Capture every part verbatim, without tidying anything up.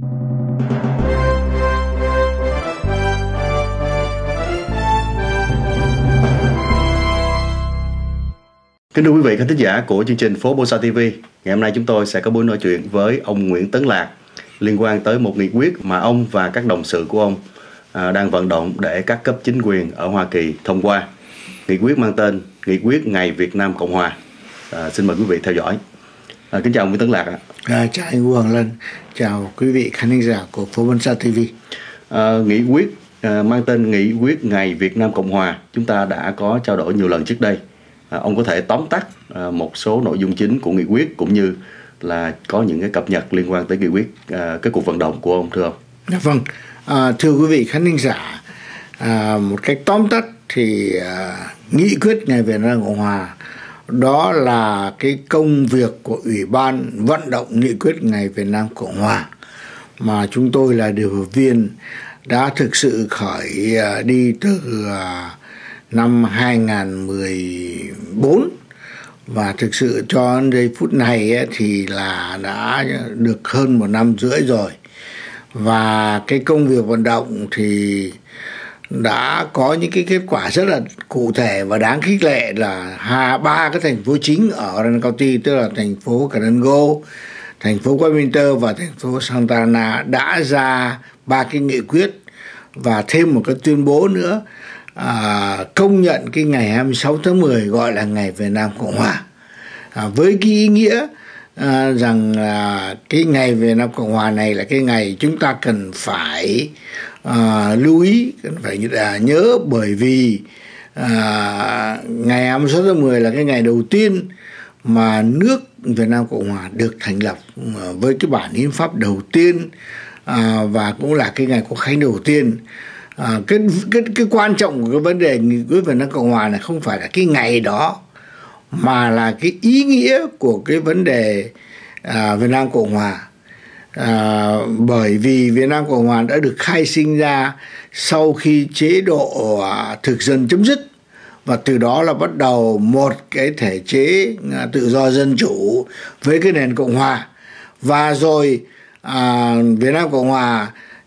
Kính thưa quý vị khán thính giả của chương trình Phố Bosa ti vi, ngày hôm nay chúng tôi sẽ có buổi nói chuyện với ông Nguyễn Tấn Lạc liên quan tới một nghị quyết mà ông và các đồng sự của ông à, đang vận động để các cấp chính quyền ở Hoa Kỳ thông qua. Nghị quyết mang tên Nghị quyết Ngày Việt Nam Cộng Hòa. À, xin mời quý vị theo dõi. À, kính chào ông Nguyễn Tấn Lạc ạ. À, chào anh Hoàng Lân, chào quý vị khán thính giả của Phố Bosa ti vi. À, nghị quyết à, mang tên Nghị quyết Ngày Việt Nam Cộng Hòa chúng ta đã có trao đổi nhiều lần trước đây. À, ông có thể tóm tắt à, một số nội dung chính của nghị quyết cũng như là có những cái cập nhật liên quan tới nghị quyết à, cái cuộc vận động của ông thưa ông? Dạ vâng, à, thưa quý vị khán thính giả, à, một cách tóm tắt thì à, nghị quyết Ngày Việt Nam Cộng Hòa đó là cái công việc của Ủy ban vận động nghị quyết Ngày Việt Nam Cộng Hòa mà chúng tôi là điều phối viên đã thực sự khởi à, đi từ à, năm hai nghìn không trăm mười bốn và thực sự cho đến giây phút này ấy, thì là đã được hơn một năm rưỡi rồi, và cái công việc vận động thì đã có những cái kết quả rất là cụ thể và đáng khích lệ là hai ba cái thành phố chính ở Orange County, tức là thành phố Canango, thành phố Westminster và thành phố Santa Ana đã ra ba cái nghị quyết và thêm một cái tuyên bố nữa À, công nhận cái ngày hai mươi sáu tháng mười gọi là Ngày Việt Nam Cộng Hòa, à, với cái ý nghĩa à, rằng à, cái Ngày Việt Nam Cộng Hòa này là cái ngày chúng ta cần phải à, lưu ý, cần phải à, nhớ, bởi vì à, ngày hai mươi sáu tháng mười là cái ngày đầu tiên mà nước Việt Nam Cộng Hòa được thành lập à, với cái bản hiến pháp đầu tiên, à, và cũng là cái ngày quốc khánh đầu tiên. À, cái, cái, cái quan trọng của cái vấn đề nghị quyết Việt Nam Cộng Hòa này không phải là cái ngày đó, mà là cái ý nghĩa của cái vấn đề à, Việt Nam Cộng Hòa. À, bởi vì Việt Nam Cộng Hòa đã được khai sinh ra sau khi chế độ à, thực dân chấm dứt, và từ đó là bắt đầu một cái thể chế à, tự do dân chủ với cái nền Cộng Hòa. Và rồi à, Việt Nam Cộng Hòa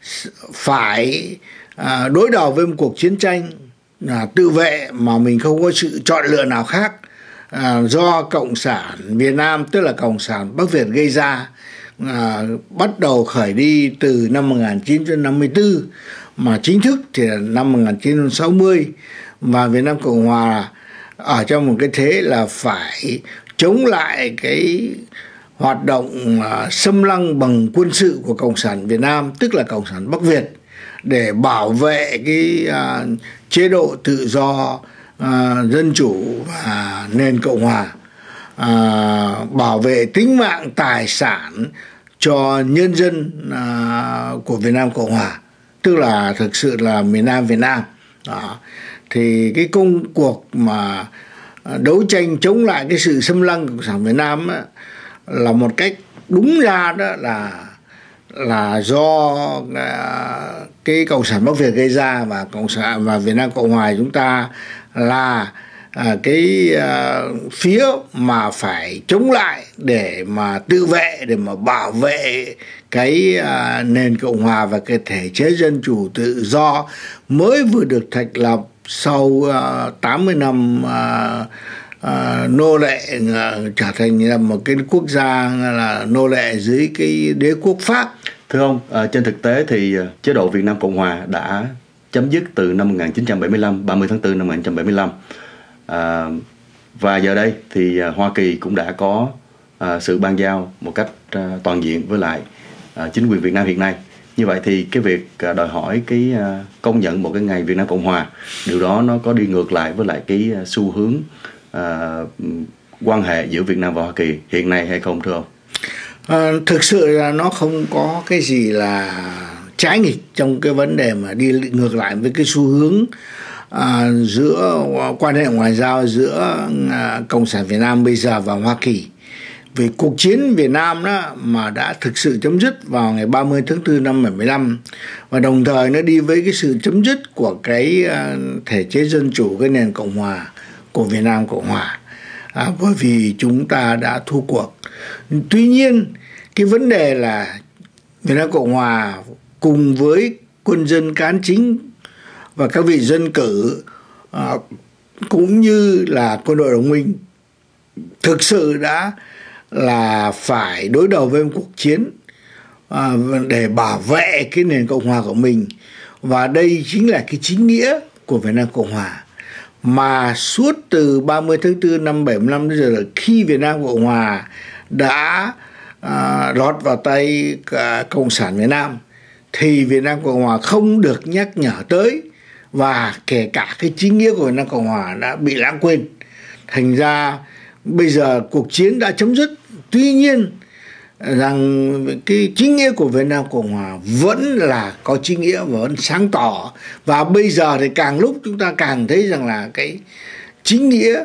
phải À, đối đầu với một cuộc chiến tranh à, tự vệ mà mình không có sự chọn lựa nào khác, à, do Cộng sản Việt Nam, tức là Cộng sản Bắc Việt gây ra, à, bắt đầu khởi đi từ năm một nghìn chín trăm năm mươi tư mà chính thức thì là năm một nghìn chín trăm sáu mươi, và Việt Nam Cộng Hòa ở trong một cái thế là phải chống lại cái hoạt động à, xâm lăng bằng quân sự của Cộng sản Việt Nam, tức là Cộng sản Bắc Việt, để bảo vệ cái uh, chế độ tự do, uh, dân chủ và nền Cộng Hòa, uh, bảo vệ tính mạng tài sản cho nhân dân uh, của Việt Nam Cộng Hòa, tức là thực sự là miền Nam Việt Nam. Đó. Thì cái công cuộc mà đấu tranh chống lại cái sự xâm lăng của Cộng sản Việt Nam á, là một cách đúng ra đó là là do cái Cộng sản Bắc Việt gây ra, và Cộng sản và Việt Nam Cộng Hòa chúng ta là à, cái à, phía mà phải chống lại để mà tự vệ, để mà bảo vệ cái à, nền Cộng Hòa và cái thể chế dân chủ tự do mới vừa được thành lập sau à, tám mươi năm à, à, nô lệ, à, trở thành là một cái quốc gia là nô lệ dưới cái đế quốc Pháp. Thưa ông, à, trên thực tế thì chế độ Việt Nam Cộng Hòa đã chấm dứt từ năm một nghìn chín trăm bảy mươi lăm, ba mươi tháng tư năm một nghìn chín trăm bảy mươi lăm. À, và giờ đây thì Hoa Kỳ cũng đã có à, sự ban giao một cách à, toàn diện với lại à, chính quyền Việt Nam hiện nay. Như vậy thì cái việc à, đòi hỏi cái à, công nhận một cái ngày Việt Nam Cộng Hòa, điều đó nó có đi ngược lại với lại cái à, xu hướng à, quan hệ giữa Việt Nam và Hoa Kỳ hiện nay hay không thưa ông? À, thực sự là nó không có cái gì là trái nghịch trong cái vấn đề mà đi ngược lại với cái xu hướng à, giữa quan hệ ngoại giao giữa à, Cộng sản Việt Nam bây giờ và Hoa Kỳ. Vì cuộc chiến Việt Nam đó mà đã thực sự chấm dứt vào ngày ba mươi tháng tư năm bảy mươi lăm, và đồng thời nó đi với cái sự chấm dứt của cái à, thể chế dân chủ, cái nền Cộng Hòa của Việt Nam Cộng Hòa, à, bởi vì chúng ta đã thua cuộc. Tuy nhiên cái vấn đề là Việt Nam Cộng Hòa cùng với quân dân cán chính và các vị dân cử à, cũng như là quân đội đồng minh thực sự đã là phải đối đầu với một cuộc chiến à, để bảo vệ cái nền Cộng Hòa của mình. Và đây chính là cái chính nghĩa của Việt Nam Cộng Hòa. Mà suốt từ ba mươi tháng tư năm bảy mươi lăm đến giờ, khi Việt Nam Cộng Hòa đã à, lọt vào tay cả Cộng sản Việt Nam, thì Việt Nam Cộng Hòa không được nhắc nhở tới, và kể cả cái chính nghĩa của Việt Nam Cộng Hòa đã bị lãng quên. Thành ra bây giờ cuộc chiến đã chấm dứt. Tuy nhiên rằng cái chính nghĩa của Việt Nam Cộng Hòa vẫn là có chính nghĩa và vẫn sáng tỏ. Và bây giờ thì càng lúc chúng ta càng thấy rằng là cái chính nghĩa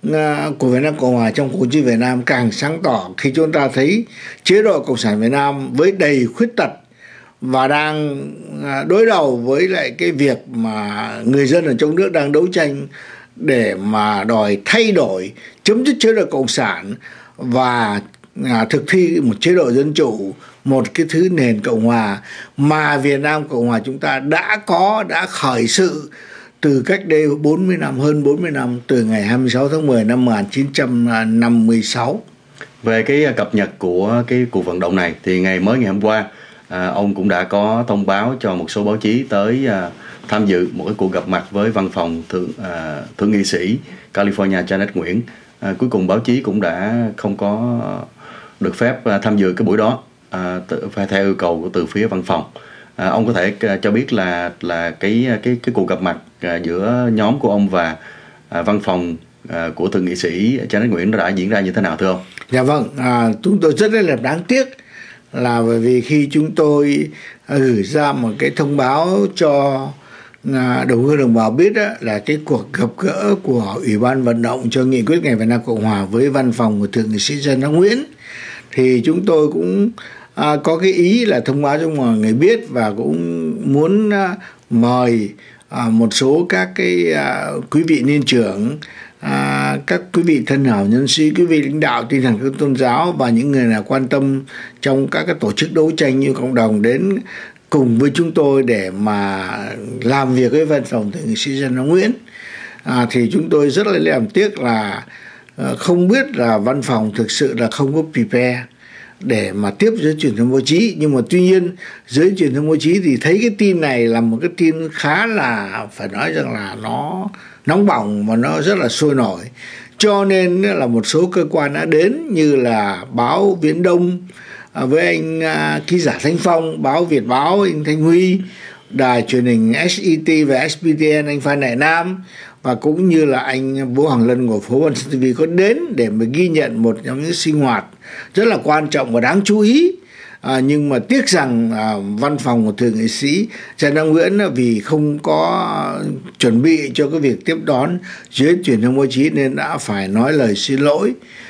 của Việt Nam Cộng Hòa trong cuộc chiến Việt Nam càng sáng tỏ khi chúng ta thấy chế độ Cộng sản Việt Nam với đầy khuyết tật và đang đối đầu với lại cái việc mà người dân ở trong nước đang đấu tranh để mà đòi thay đổi, chấm dứt chế độ Cộng sản và à, thực thi một chế độ dân chủ, một cái thứ nền Cộng Hòa mà Việt Nam Cộng Hòa chúng ta đã có, đã khởi sự từ cách đây bốn mươi năm, hơn bốn mươi năm, từ ngày hai mươi sáu tháng mười năm một nghìn chín trăm năm mươi sáu. Về cái cập nhật của cái cuộc vận động này thì ngày mới ngày hôm qua, à, ông cũng đã có thông báo cho một số báo chí tới à, tham dự một cái cuộc gặp mặt với văn phòng thượng à, thượng nghị sĩ California Janet Nguyễn. À, cuối cùng báo chí cũng đã không có được phép à, tham dự cái buổi đó, à, tự, phải theo yêu cầu của từ phía văn phòng. À, ông có thể à, cho biết là là cái cái cái cuộc gặp mặt à, giữa nhóm của ông và à, văn phòng à, của thượng nghị sĩ Janet Nguyễn đã diễn ra như thế nào thưa ông? Dạ vâng, à, chúng tôi rất là đáng tiếc là bởi vì khi chúng tôi gửi ra một cái thông báo cho đồng hương đồng bào biết đó, là cái cuộc gặp gỡ của Ủy ban vận động cho nghị quyết ngày Việt Nam Cộng Hòa với văn phòng của thượng nghị sĩ Janet Nguyễn, thì chúng tôi cũng à, có cái ý là thông báo cho mọi người biết và cũng muốn à, mời à, một số các cái à, quý vị niên trưởng, À, các quý vị thân hảo nhân sĩ, quý vị lãnh đạo tinh thần các tôn giáo và những người nào quan tâm trong các cái tổ chức đấu tranh như cộng đồng đến cùng với chúng tôi để mà làm việc với văn phòng thượng nghị sĩ Janet Nguyễn. À, thì chúng tôi rất là làm tiếc là không biết là văn phòng thực sự là không có prepare để mà tiếp giới truyền thông báo chí. Nhưng mà tuy nhiên giới truyền thông báo chí thì thấy cái tin này là một cái tin khá là, phải nói rằng là nó nóng bỏng và nó rất là sôi nổi, cho nên là một số cơ quan đã đến như là báo Viễn Đông với anh ký giả Thanh Phong, báo Việt Báo anh Thanh Huy, đài truyền hình ét e tê và ét pê tê en anh Phan Đại Nam, và cũng như là anh Vũ Hoàng Lân của phố Văn Sơn ti vi có đến để mà ghi nhận một trong những sinh hoạt rất là quan trọng và đáng chú ý. À, nhưng mà tiếc rằng à, văn phòng của thượng nghị sĩ Janet Nguyễn vì không có chuẩn bị cho cái việc tiếp đón giới truyền thông báo chí nên đã phải nói lời xin lỗi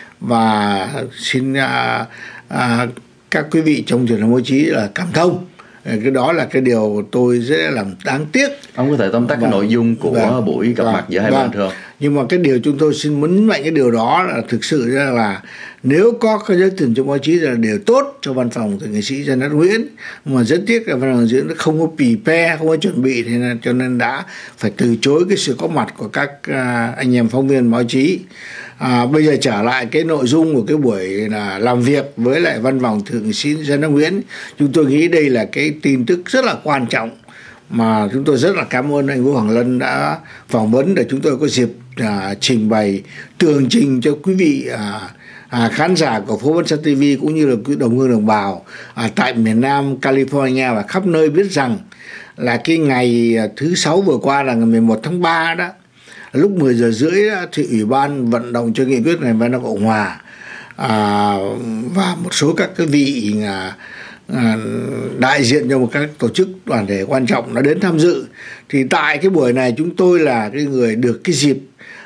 và xin à, à, các quý vị trong truyền thông báo chí là cảm thông. Cái đó là cái điều tôi rất là làm đáng tiếc. Ông có thể tóm tắt cái nội dung của và, buổi gặp và, mặt giữa hai bên thưa ông? Nhưng mà cái điều chúng tôi xin muốn nhấn mạnh cái điều đó là thực sự ra là nếu có cái giới truyền thông báo chí là điều tốt cho văn phòng thượng nghị sĩ Janet Nguyễn, mà rất tiếc là văn phòng diễn không có prepare, không có chuẩn bị, thế nên cho nên đã phải từ chối cái sự có mặt của các à, anh em phóng viên báo chí. À, bây giờ trở lại cái nội dung của cái buổi là làm việc với lại văn phòng thượng nghị sĩ Janet Nguyễn, chúng tôi nghĩ đây là cái tin tức rất là quan trọng mà chúng tôi rất là cảm ơn anh Vũ Hoàng Lân đã phỏng vấn để chúng tôi có dịp à, trình bày tường trình cho quý vị à, à, khán giả của phố Văn Sơn ti vi cũng như là quý đồng hương đồng bào à, tại miền Nam California và khắp nơi biết rằng là cái ngày thứ sáu vừa qua là ngày mười một tháng ba đó, lúc mười giờ rưỡi đó, thì Ủy ban vận động cho nghị quyết ngày Việt Nam Cộng Hòa à, và một số các cái vị à, à, đại diện cho một các tổ chức đoàn thể quan trọng đã đến tham dự. Thì tại cái buổi này chúng tôi là cái người được cái dịp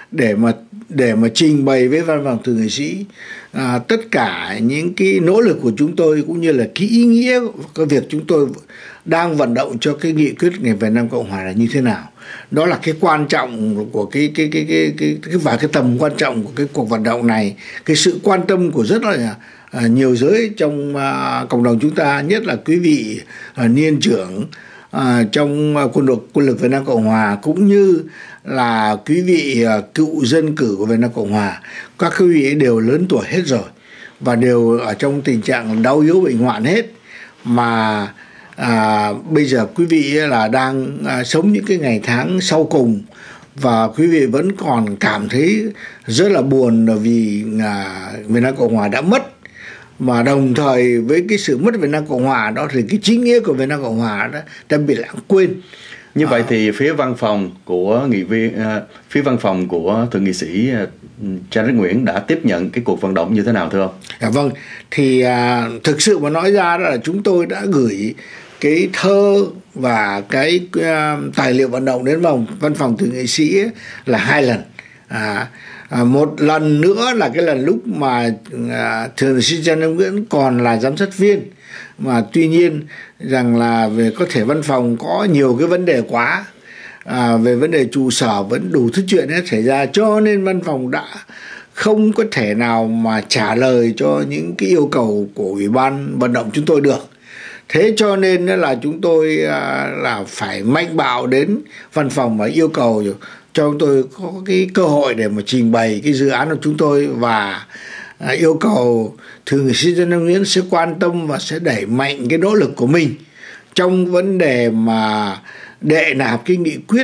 để mà để mà trình bày với văn phòng thượng nghị sĩ à, tất cả những cái nỗ lực của chúng tôi cũng như là cái ý nghĩa cái việc chúng tôi đang vận động cho cái nghị quyết ngày Việt Nam Cộng Hòa là như thế nào. Đó là cái quan trọng của cái cái cái cái cái, cái và cái tầm quan trọng của cái cuộc vận động này, cái sự quan tâm của rất là à, nhiều giới trong à, cộng đồng chúng ta, nhất là quý vị à, niên trưởng à, trong quân đội quân lực Việt Nam Cộng Hòa, cũng như là quý vị à, cựu dân cử của Việt Nam Cộng Hòa. Các quý vị đều lớn tuổi hết rồi và đều ở trong tình trạng đau yếu bệnh hoạn hết, mà à, bây giờ quý vị là đang à, sống những cái ngày tháng sau cùng, và quý vị vẫn còn cảm thấy rất là buồn vì à, Việt Nam Cộng Hòa đã mất. Mà đồng thời với cái sự mất Việt Nam Cộng Hòa đó thì cái chính nghĩa của Việt Nam Cộng Hòa đó đã bị lãng quên. Như vậy thì phía văn phòng của nghị viên, uh, phía văn phòng của thượng nghị sĩ uh, Trang Đức Nguyễn đã tiếp nhận cái cuộc vận động như thế nào thưa ông? Dạ vâng, thì uh, thực sự mà nói ra đó là chúng tôi đã gửi cái thơ và cái uh, tài liệu vận động đến vòng văn phòng thượng nghị sĩ là hai lần. À, à, một lần nữa là cái lần lúc mà à, thượng nghị sĩ Trang Đức Nguyễn còn là giám sát viên, mà tuy nhiên rằng là về có thể văn phòng có nhiều cái vấn đề quá, à, về vấn đề trụ sở vẫn đủ thứ chuyện hết xảy ra, cho nên văn phòng đã không có thể nào mà trả lời cho những cái yêu cầu của ủy ban vận động chúng tôi được. Thế cho nên là chúng tôi à, là phải mạnh bạo đến văn phòng và yêu cầu cho chúng tôi có cái cơ hội để mà trình bày cái dự án của chúng tôi, và à, yêu cầu thượng nghị sĩ Trang Đức Nguyễn sẽ quan tâm và sẽ đẩy mạnh cái nỗ lực của mình trong vấn đề mà đệ nạp cái nghị quyết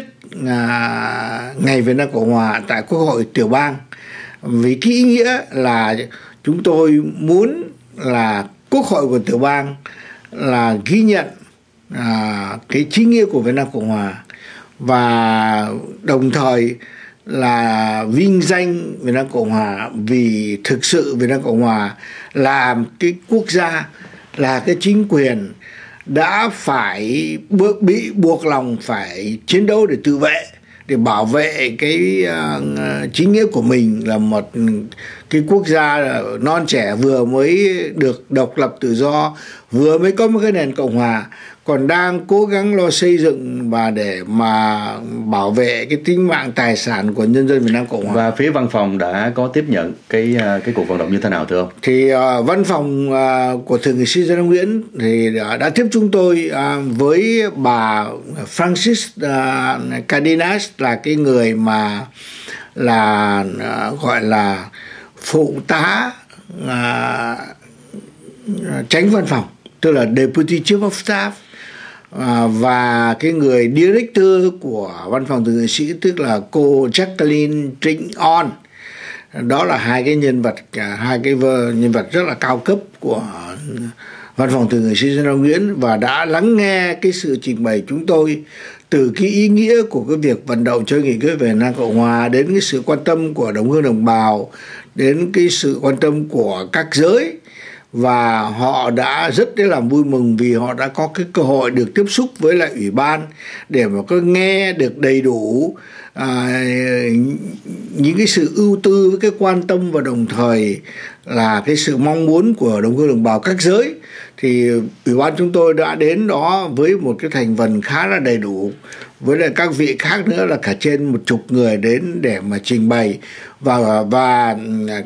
à, ngày Việt Nam Cộng Hòa tại Quốc hội tiểu bang. Vì cái ý nghĩa là chúng tôi muốn là Quốc hội của tiểu bang là ghi nhận à, cái chính nghĩa của Việt Nam Cộng Hòa, và đồng thời là vinh danh Việt Nam Cộng Hòa, vì thực sự Việt Nam Cộng Hòa là cái quốc gia, là cái chính quyền đã phải bị buộc lòng phải chiến đấu để tự vệ, để bảo vệ cái uh, chính nghĩa của mình, là một cái quốc gia non trẻ vừa mới được độc lập tự do, vừa mới có một cái nền cộng hòa, còn đang cố gắng lo xây dựng và để mà bảo vệ cái tính mạng tài sản của nhân dân Việt Nam Cộng Hòa. Và phía văn phòng đã có tiếp nhận cái cái cuộc vận động như thế nào thưa ông? Thì uh, văn phòng uh, của thượng nghị sĩ Trang Đức Nguyễn thì uh, đã tiếp chúng tôi uh, với bà Francis uh, Cardenas, là cái người mà là uh, gọi là phụ tá uh, tránh văn phòng, tức là Deputy Chief of Staff, à, và cái người director của văn phòng thượng nghị sĩ tức là cô Jacqueline Trinh On. Đó là hai cái nhân vật, hai cái nhân vật rất là cao cấp của văn phòng thượng nghị sĩ Trang Đức Nguyễn, và đã lắng nghe cái sự trình bày chúng tôi, từ cái ý nghĩa của cái việc vận động cho nghị quyết về Việt Nam Cộng Hòa, đến cái sự quan tâm của đồng hương đồng bào, đến cái sự quan tâm của các giới. Và họ đã rất là vui mừng vì họ đã có cái cơ hội được tiếp xúc với lại ủy ban để mà có nghe được đầy đủ à, những cái sự ưu tư với cái quan tâm, và đồng thời là cái sự mong muốn của đồng hương đồng bào các giới. Thì ủy ban chúng tôi đã đến đó với một cái thành phần khá là đầy đủ, với lại các vị khác nữa là cả trên một chục người đến để mà trình bày. Và và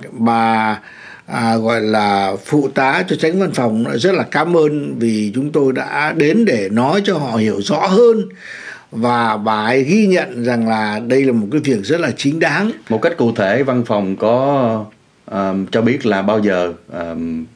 bà À, gọi là phụ tá cho tránh văn phòng rất là cảm ơn vì chúng tôi đã đến để nói cho họ hiểu rõ hơn, và bà ấy ghi nhận rằng là đây là một cái việc rất là chính đáng. Một cách cụ thể, văn phòng có uh, cho biết là bao giờ uh,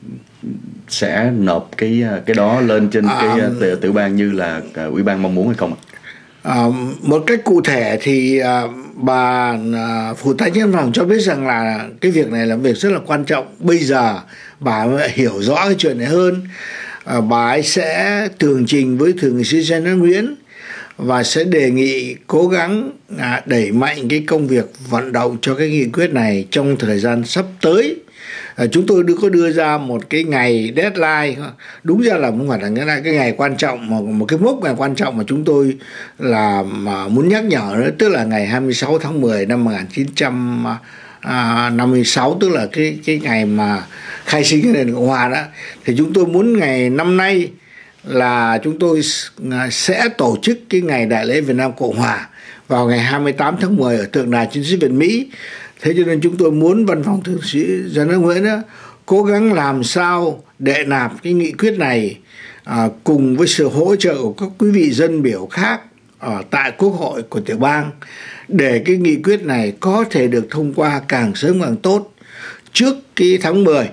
sẽ nộp cái cái đó lên trên à, cái uh, tiểu bang như là uh, ủy ban mong muốn hay không ạ? À, một cách cụ thể thì à, bà à, phụ tá nhân phòng cho biết rằng là cái việc này là việc rất là quan trọng. Bây giờ bà hiểu rõ cái chuyện này hơn, à, bà ấy sẽ tường trình với thượng nghị sĩ Trang Đức Nguyễn và sẽ đề nghị cố gắng à, đẩy mạnh cái công việc vận động cho cái nghị quyết này trong thời gian sắp tới. À, chúng tôi đưa có đưa ra một cái ngày deadline, đúng ra là không phải là cái, cái ngày quan trọng, mà một cái mốc ngày quan trọng mà chúng tôi là mà muốn nhắc nhở nữa, tức là ngày hai mươi sáu tháng mười năm một nghìn chín trăm năm mươi sáu, tức là cái cái ngày mà khai sinh cái nền Cộng Hòa đó. Thì chúng tôi muốn ngày năm nay là chúng tôi sẽ tổ chức cái ngày đại lễ Việt Nam Cộng Hòa vào ngày hai mươi tám tháng mười ở tượng đài chiến sĩ Việt Mỹ. Thế cho nên chúng tôi muốn văn phòng thượng sĩ Trần Đắc Nguyễn đó, cố gắng làm sao đệ nạp cái nghị quyết này à, cùng với sự hỗ trợ của các quý vị dân biểu khác ở tại Quốc hội của tiểu bang, để cái nghị quyết này có thể được thông qua càng sớm càng tốt trước cái tháng mười,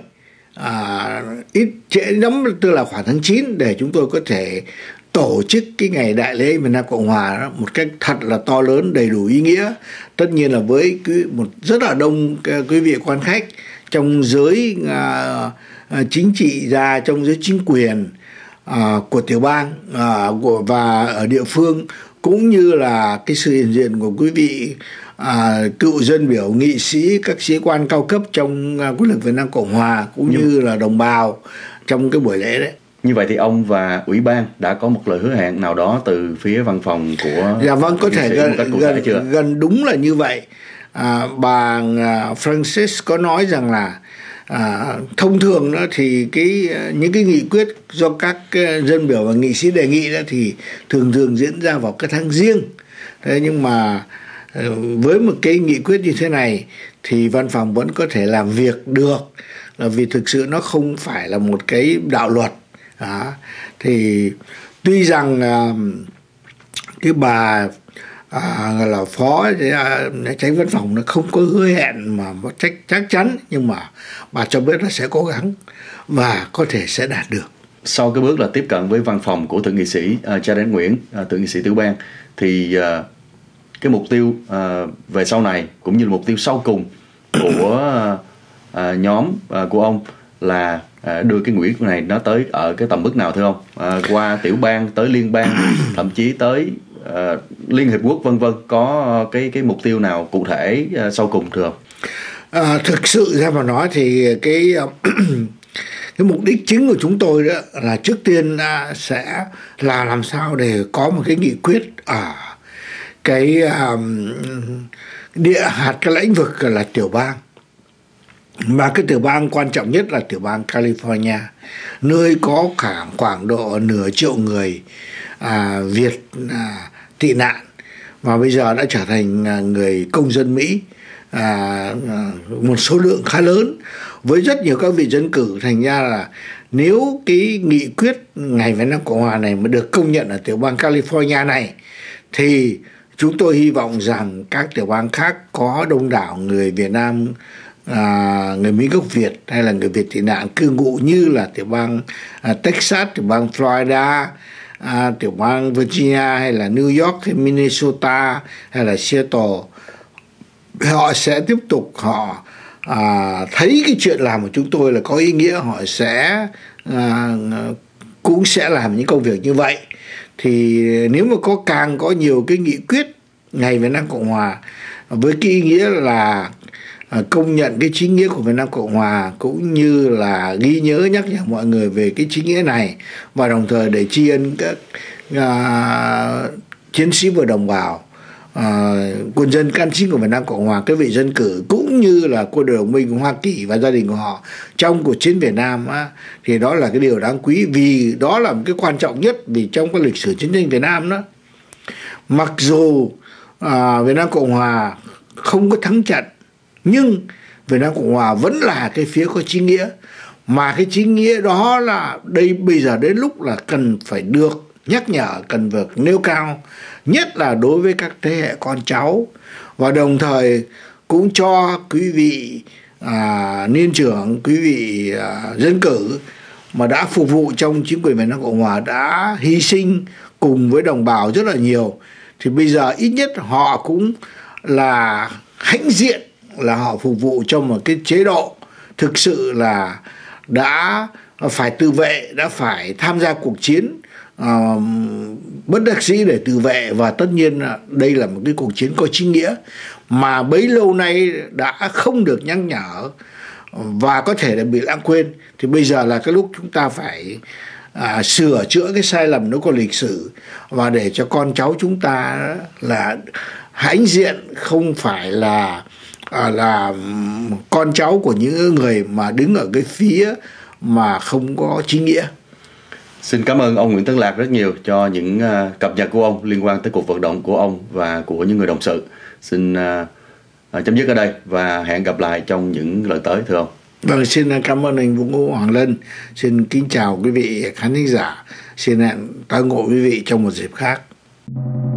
à, ít trễ lắm tức là khoảng tháng chín, để chúng tôi có thể tổ chức cái ngày đại lễ Việt Nam Cộng Hòa đó một cách thật là to lớn, đầy đủ ý nghĩa. Tất nhiên là với một rất là đông quý vị quan khách trong giới à, chính trị gia, trong giới chính quyền à, của tiểu bang à, của và ở địa phương, cũng như là cái sự hiện diện của quý vị à, cựu dân biểu, nghị sĩ, các sĩ quan cao cấp trong à, quốc lực Việt Nam Cộng Hòa, cũng như, như là đồng bào trong cái buổi lễ đấy. Như vậy thì ông và ủy ban đã có một lời hứa hẹn nào đó từ phía văn phòng của... Dạ vâng, có thể gần, gần, gần đúng là như vậy. À, bà Francis có nói rằng là à, thông thường đó thì cái những cái nghị quyết do các dân biểu và nghị sĩ đề nghị đó thì thường thường diễn ra vào cái tháng riêng. Thế nhưng mà với một cái nghị quyết như thế này thì văn phòng vẫn có thể làm việc được, là vì thực sự nó không phải là một cái đạo luật. Đó. Thì tuy rằng à, cái bà à, là phó à, tránh văn phòng nó không có hứa hẹn mà chắc chắc chắn, nhưng mà bà cho biết là sẽ cố gắng và có thể sẽ đạt được. Sau cái bước là tiếp cận với văn phòng của thượng nghị sĩ uh, Trần Đắc Nguyễn, uh, thượng nghị sĩ tiểu bang, thì uh, cái mục tiêu uh, về sau này cũng như là mục tiêu sau cùng của uh, uh, nhóm uh, của ông là À, đưa cái nghị quyết này nó tới ở cái tầm mức nào thưa ông? À, qua tiểu bang tới liên bang, thậm chí tới à, Liên Hiệp Quốc vân vân, có cái cái mục tiêu nào cụ thể à, sau cùng thưa ông? À, thực sự ra mà nói thì cái cái mục đích chính của chúng tôi đó là trước tiên sẽ là làm sao để có một cái nghị quyết ở cái um, địa hạt, cái lĩnh vực là tiểu bang. Mà cái tiểu bang quan trọng nhất là tiểu bang California, nơi có khoảng khoảng độ nửa triệu người à, Việt à, tị nạn và bây giờ đã trở thành à, người công dân Mỹ, à, một số lượng khá lớn với rất nhiều các vị dân cử. Thành ra là nếu cái nghị quyết ngày Việt Nam Cộng Hòa này mà được công nhận ở tiểu bang California này, thì chúng tôi hy vọng rằng các tiểu bang khác có đông đảo người Việt Nam, À, người Mỹ gốc Việt hay là người Việt tị nạn cư ngụ như là tiểu bang à, Texas, tiểu bang Florida, à, tiểu bang Virginia hay là New York hay Minnesota hay là Seattle, họ sẽ tiếp tục họ à, thấy cái chuyện làm của chúng tôi là có ý nghĩa, họ sẽ à, cũng sẽ làm những công việc như vậy. Thì nếu mà có càng có nhiều cái nghị quyết ngày Việt Nam Cộng Hòa với cái ý nghĩa là À, công nhận cái chính nghĩa của Việt Nam Cộng Hòa, cũng như là ghi nhớ nhắc nhở mọi người về cái chính nghĩa này, và đồng thời để tri ân các à, chiến sĩ và đồng bào à, quân dân can chính của Việt Nam Cộng Hòa, các vị dân cử cũng như là quân đội đồng minh của Hoa Kỳ và gia đình của họ trong cuộc chiến Việt Nam á, thì đó là cái điều đáng quý, vì đó là một cái quan trọng nhất. Vì trong cái lịch sử chiến tranh Việt Nam đó, mặc dù à, Việt Nam Cộng Hòa không có thắng trận, nhưng Việt Nam Cộng Hòa vẫn là cái phía có chính nghĩa, mà cái chính nghĩa đó là đây bây giờ đến lúc là cần phải được nhắc nhở, cần được nêu cao, nhất là đối với các thế hệ con cháu, và đồng thời cũng cho quý vị à, niên trưởng, quý vị à, dân cử mà đã phục vụ trong chính quyền Việt Nam Cộng Hòa, đã hy sinh cùng với đồng bào rất là nhiều, thì bây giờ ít nhất họ cũng là hãnh diện là họ phục vụ cho một cái chế độ thực sự là đã phải tự vệ, đã phải tham gia cuộc chiến uh, bất đắc dĩ để tự vệ, và tất nhiên là đây là một cái cuộc chiến có chính nghĩa mà bấy lâu nay đã không được nhắc nhở, và có thể là bị lãng quên. Thì bây giờ là cái lúc chúng ta phải à, sửa chữa cái sai lầm nó có lịch sử, và để cho con cháu chúng ta là hãnh diện, không phải là à, là con cháu của những người mà đứng ở cái phía mà không có chính nghĩa. Xin cảm ơn ông Nguyễn Tấn Lạc rất nhiều cho những uh, cập nhật của ông liên quan tới cuộc vận động của ông và của những người đồng sự. Xin uh, uh, chấm dứt ở đây và hẹn gặp lại trong những lần tới, thưa ông. Vâng, xin cảm ơn anh Vũ Ngũ Hoàng Lân. Xin kính chào quý vị khán thính giả. Xin hẹn tái ngộ quý vị trong một dịp khác.